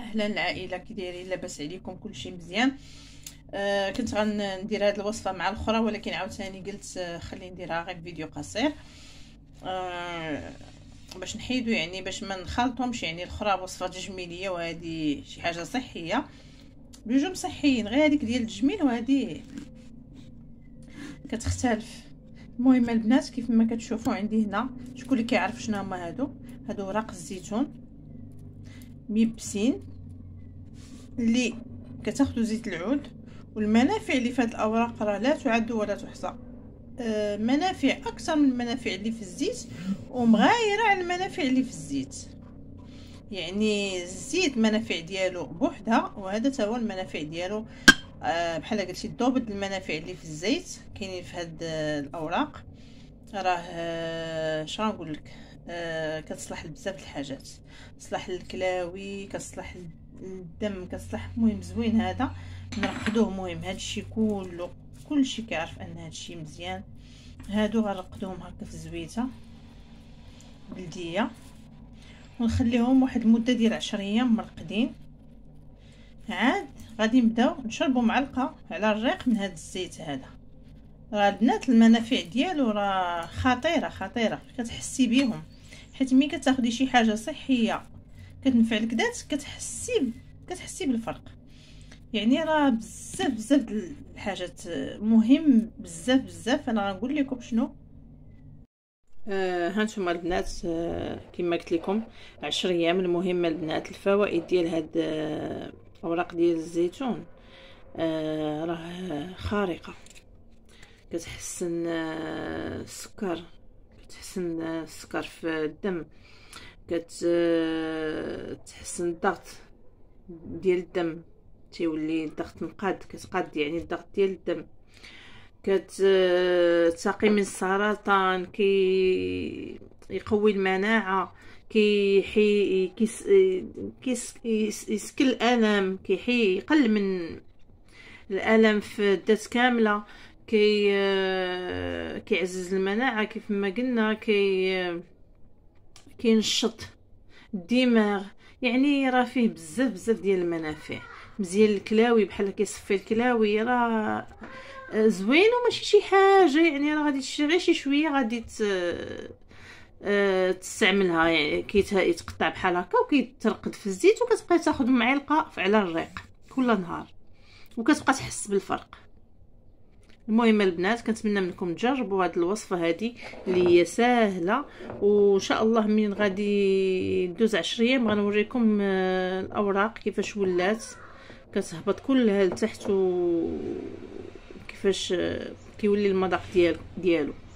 اهلا العائله، كي دايرين؟ لاباس عليكم؟ كلشي مزيان. كنت غندير هذه الوصفه مع الاخرى، ولكن عاوتاني قلت خلي نديرها غير فيديو قصير باش نحيدو، يعني باش ما نخلطهمش. يعني الاخرى وصفه تجميليه وهذه شي حاجه صحيه، بجوج صحيين، غير هذيك ديال التجميل وهذه كتختلف. المهم البنات، كيف ما كتشوفوا عندي هنا، شكون اللي كيعرف شنو هما هادو اوراق الزيتون ميبسين اللي كتاخدوا زيت العود. والمنافع اللي في هاد الاوراق راه لا تعد ولا تحصى. منافع اكثر من المنافع اللي في الزيت، ومغايره على المنافع اللي في الزيت. يعني الزيت منافع ديالو بوحدها، وهذا تا هو المنافع ديالو بحال قلتي الدوبل المنافع اللي في الزيت كاينين في هاد الاوراق. راه شنو نقول لك، كتصلح لبزاف الحاجات، تصلح للكلاوي، كتصلح الدم، كتصلح. المهم زوين هذا، نرقدوه. مهم هادشي كلشي كيعرف ان هادشي مزيان. هادو غنرقدوهم هكا في الزويته بلديه، ونخليهم واحد المده ديال 10 ايام مرقدين. عاد غادي نبداو نشربوا معلقه على الريق من هاد الزيت هذا. راه البنات المنافع ديالو راه خطيره كتحسي بيهم، حيت ملي كتاخدي شي حاجه صحيه كتنفع الكدات كتحسي بالفرق. يعني راه بزاف الحاجات مهم بزاف. انا غنقول لكم شنو. هانتوما البنات، كما قلت لكم 10 ايام. المهم البنات، الفوائد ديال هاد اوراق ديال الزيتون راه خارقه. كتحسن السكر، كتحسن السكر في الدم، كتحسن الضغط ديال الدم، تيولي الضغط مقاد، كتقاد يعني الضغط ديال الدم، كتقي من السرطان، يقوي المناعه، كيحي يسكن الالم، يقل من الالم في الذات كامله، كيعزز المناعه كيف ما قلنا، كينشط الدماغ. يعني راه فيه بزاف ديال المنافع. مزيان الكلاوي، بحال كيصفي الكلاوي، راه زوين وماشي شي حاجه. يعني راه غادي تشري غير شي شويه، غادي تستعملها. يعني كيتقطع بحال هكا وكيترقد في الزيت، وكتبقى تاخذ معلقه على الريق كل نهار، وكتبقى تحس بالفرق. المهم البنات، كنتمنى منكم تجربوا هذه الوصفه هذه اللي هي سهله، وان شاء الله من غادي ندوز 10 ايام غنوريكم الاوراق كيفاش ولات كتهبط كلها لتحت، وكيفاش كيولي المذاق ديالو.